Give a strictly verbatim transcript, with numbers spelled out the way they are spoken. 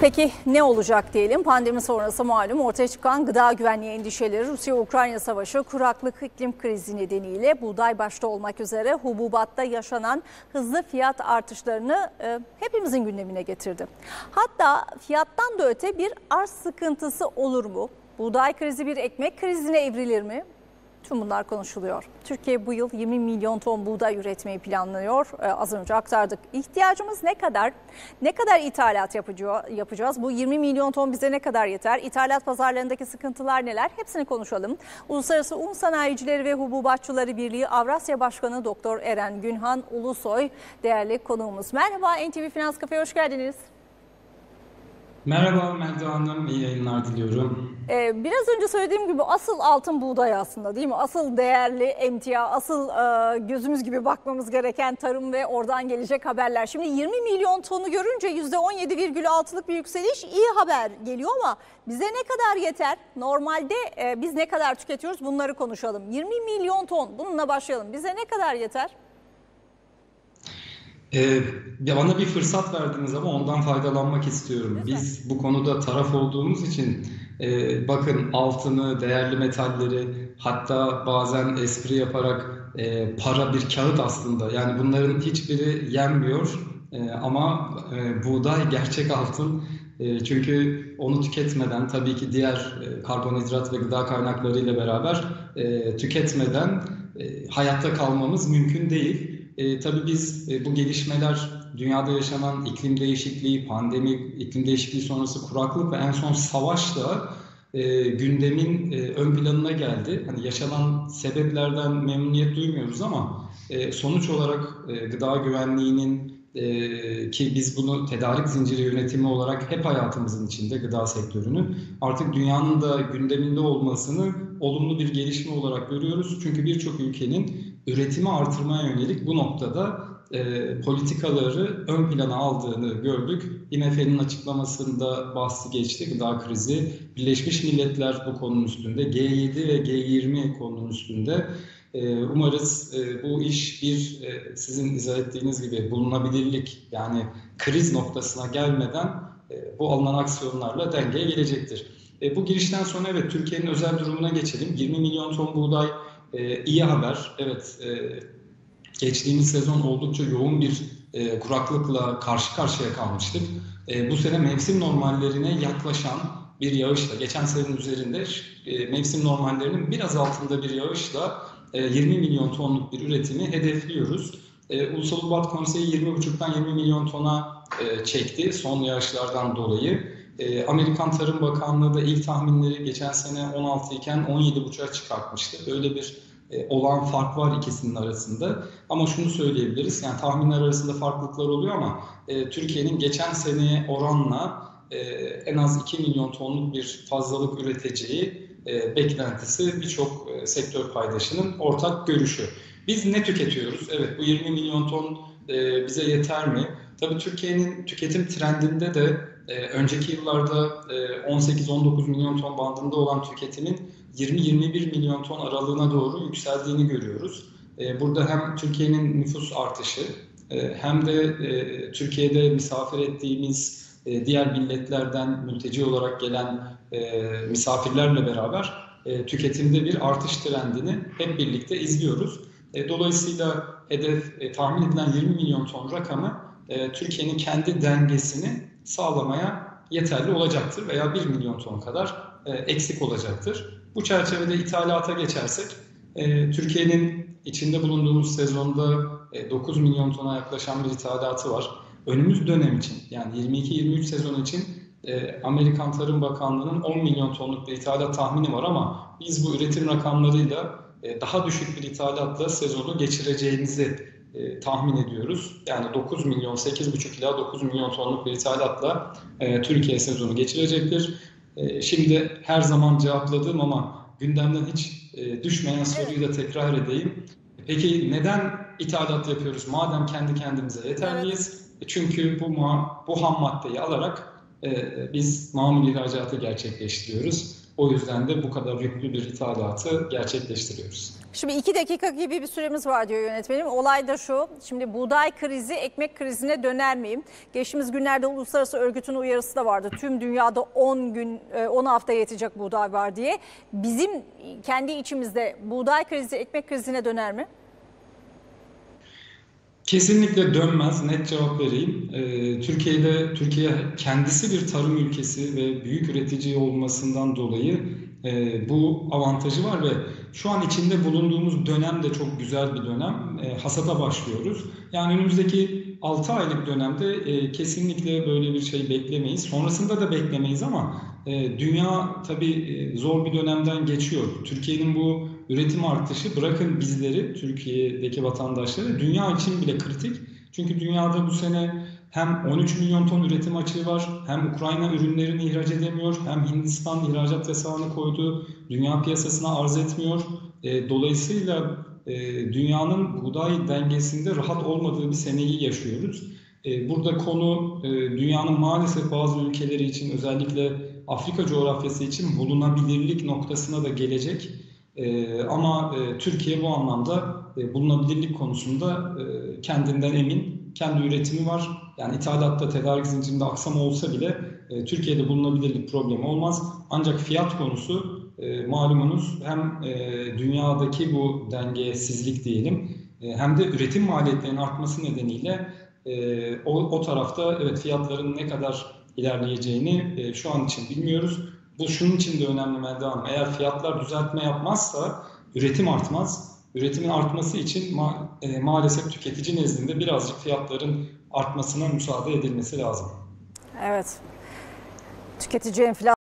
Peki ne olacak diyelim? Pandemi sonrası malum ortaya çıkan gıda güvenliği endişeleri, Rusya-Ukrayna savaşı, kuraklık, iklim krizi nedeniyle buğday başta olmak üzere hububatta yaşanan hızlı fiyat artışlarını e, hepimizin gündemine getirdi. Hatta fiyattan da öte bir arz sıkıntısı olur mu? Buğday krizi bir ekmek krizine evrilir mi? Tüm bunlar konuşuluyor. Türkiye bu yıl yirmi milyon ton buğday üretmeyi planlıyor. Ee, az önce aktardık. İhtiyacımız ne kadar? Ne kadar ithalat yapacağız? Bu yirmi milyon ton bize ne kadar yeter? İthalat pazarlarındaki sıkıntılar neler? Hepsini konuşalım. Uluslararası Un Sanayicileri ve Hububatçıları Birliği Avrasya Başkanı Doktor Eren Günhan Ulusoy değerli konuğumuz. Merhaba, N T V Finans Cafe'ye hoş geldiniz. Merhaba Melda Hanım, iyi yayınlar diliyorum. Ee, biraz önce söylediğim gibi asıl altın buğday aslında, değil mi? Asıl değerli emtia, asıl e, gözümüz gibi bakmamız gereken tarım ve oradan gelecek haberler. Şimdi yirmi milyon tonu görünce yüzde on yedi virgül altı'lık bir yükseliş iyi haber geliyor ama bize ne kadar yeter? Normalde e, biz ne kadar tüketiyoruz bunları konuşalım. yirmi milyon ton, bununla başlayalım. Bize ne kadar yeter? Ee, bana bir fırsat verdiniz ama ondan faydalanmak istiyorum. Lütfen. Biz bu konuda taraf olduğumuz için e, bakın altını, değerli metalleri, hatta bazen espri yaparak e, para bir kağıt aslında. Yani bunların hiçbiri yenmiyor e, ama e, buğday gerçek altın. E, çünkü onu tüketmeden tabii ki diğer e, karbonhidrat ve gıda kaynaklarıyla beraber e, tüketmeden e, hayatta kalmamız mümkün değil. E, tabii biz e, bu gelişmeler, dünyada yaşanan iklim değişikliği, pandemi, iklim değişikliği sonrası kuraklık ve en son savaşla e, gündemin e, ön planına geldi. Hani yaşanan sebeplerden memnuniyet duymuyoruz ama e, sonuç olarak e, gıda güvenliğinin e, ki biz bunu tedarik zinciri yönetimi olarak hep hayatımızın içinde gıda sektörünü artık dünyanın da gündeminde olmasını olumlu bir gelişme olarak görüyoruz. Çünkü birçok ülkenin üretimi artırmaya yönelik bu noktada e, politikaları ön plana aldığını gördük. I M F'nin açıklamasında bahsi geçti gıda krizi. Birleşmiş Milletler bu konunun üstünde, G yedi ve G yirmi konunun üstünde. E, umarız e, bu iş bir e, sizin izah ettiğiniz gibi bulunabilirlik yani kriz noktasına gelmeden e, bu alınan aksiyonlarla dengeye gelecektir. E, bu girişten sonra evet Türkiye'nin özel durumuna geçelim. yirmi milyon ton buğday e, iyi haber. Evet e, geçtiğimiz sezon oldukça yoğun bir e, kuraklıkla karşı karşıya kalmıştık. E, bu sene mevsim normallerine yaklaşan bir yağışla, geçen senenin üzerinde e, mevsim normallerinin biraz altında bir yağışla e, yirmi milyon tonluk bir üretimi hedefliyoruz. E, Ulusal Hububat Konseyi yirmi buçuktan yirmi milyon tona e, çekti son yağışlardan dolayı. E, Amerikan Tarım Bakanlığı da ilk tahminleri geçen sene on altı iken on yedi buçuğa çıkartmıştı. Böyle bir e, olağan fark var ikisinin arasında. Ama şunu söyleyebiliriz, yani tahminler arasında farklılıklar oluyor ama e, Türkiye'nin geçen seneye oranla e, en az iki milyon tonluk bir fazlalık üreteceği e, beklentisi birçok e, sektör paydaşının ortak görüşü. Biz ne tüketiyoruz? Evet, bu yirmi milyon ton e, bize yeter mi? Tabii Türkiye'nin tüketim trendinde de e, önceki yıllarda e, on sekiz on dokuz milyon ton bandında olan tüketimin yirmi yirmi bir milyon ton aralığına doğru yükseldiğini görüyoruz. E, burada hem Türkiye'nin nüfus artışı e, hem de e, Türkiye'de misafir ettiğimiz e, diğer milletlerden mülteci olarak gelen e, misafirlerle beraber e, tüketimde bir artış trendini hep birlikte izliyoruz. E, dolayısıyla hedef e, tahmin edilen yirmi milyon ton rakamı e, Türkiye'nin kendi dengesini sağlamaya yeterli olacaktır veya bir milyon ton kadar e, eksik olacaktır. Bu çerçevede ithalata geçersek e, Türkiye'nin içinde bulunduğumuz sezonda e, dokuz milyon tona yaklaşan bir ithalatı var. Önümüz dönem için yani yirmi iki yirmi üç sezon için e, Amerikan Tarım Bakanlığı'nın on milyon tonluk bir ithalat tahmini var ama biz bu üretim rakamlarıyla e, daha düşük bir ithalatla sezonu geçireceğimizi e, tahmin ediyoruz. Yani dokuz milyon, sekiz buçuk ila dokuz milyon tonluk bir ithalatla e, Türkiye sezonu geçirecektir. E, şimdi her zaman cevapladığım ama gündemden hiç e, düşmeyen soruyu da tekrar edeyim. Peki neden ithalat yapıyoruz? Madem kendi kendimize yeterliyiz. Evet. Çünkü bu, bu ham maddeyi alarak e, biz mamul ihracatı gerçekleştiriyoruz. O yüzden de bu kadar yüklü bir ithalatı gerçekleştiriyoruz. Şimdi iki dakika gibi bir süremiz var diyor yönetmenim. Olay da şu, şimdi buğday krizi ekmek krizine döner miyim? Geçtiğimiz günlerde uluslararası örgütün uyarısı da vardı. Tüm dünyada on gün, on hafta yetecek buğday var diye. Bizim kendi içimizde buğday krizi ekmek krizine döner mi? Kesinlikle dönmez. Net cevap vereyim. Ee, Türkiye'de Türkiye kendisi bir tarım ülkesi ve büyük üretici olmasından dolayı e, bu avantajı var ve şu an içinde bulunduğumuz dönem de çok güzel bir dönem. E, hasata başlıyoruz. Yani önümüzdeki altı aylık dönemde e, kesinlikle böyle bir şey beklemeyiz. Sonrasında da beklemeyiz ama e, dünya tabii e, zor bir dönemden geçiyor. Türkiye'nin bu üretim artışı bırakın bizleri, Türkiye'deki vatandaşları, dünya için bile kritik. Çünkü dünyada bu sene hem on üç milyon ton üretim açığı var, hem Ukrayna ürünlerini ihraç edemiyor, hem Hindistan ihracat yasağını koydu, dünya piyasasına arz etmiyor. E, dolayısıyla e, dünyanın buğday dengesinde rahat olmadığı bir seneyi yaşıyoruz. E, burada konu e, dünyanın maalesef bazı ülkeleri için, özellikle Afrika coğrafyası için bulunabilirlik noktasına da gelecek. Ee, ama e, Türkiye bu anlamda e, bulunabilirlik konusunda e, kendinden emin, kendi üretimi var. Yani ithalatta, tedarik zincirinde aksama olsa bile e, Türkiye'de bulunabilirlik problemi olmaz. Ancak fiyat konusu e, malumunuz hem e, dünyadaki bu dengesizlik diyelim, e, hem de üretim maliyetlerinin artması nedeniyle e, o, o tarafta evet fiyatların ne kadar ilerleyeceğini e, şu an için bilmiyoruz. Bu şunun için de önemli Melda Hanım. Eğer fiyatlar düzeltme yapmazsa üretim artmaz. Üretimin artması için ma e, maalesef tüketici nezdinde birazcık fiyatların artmasına müsaade edilmesi lazım. Evet. Tüketici enflasyon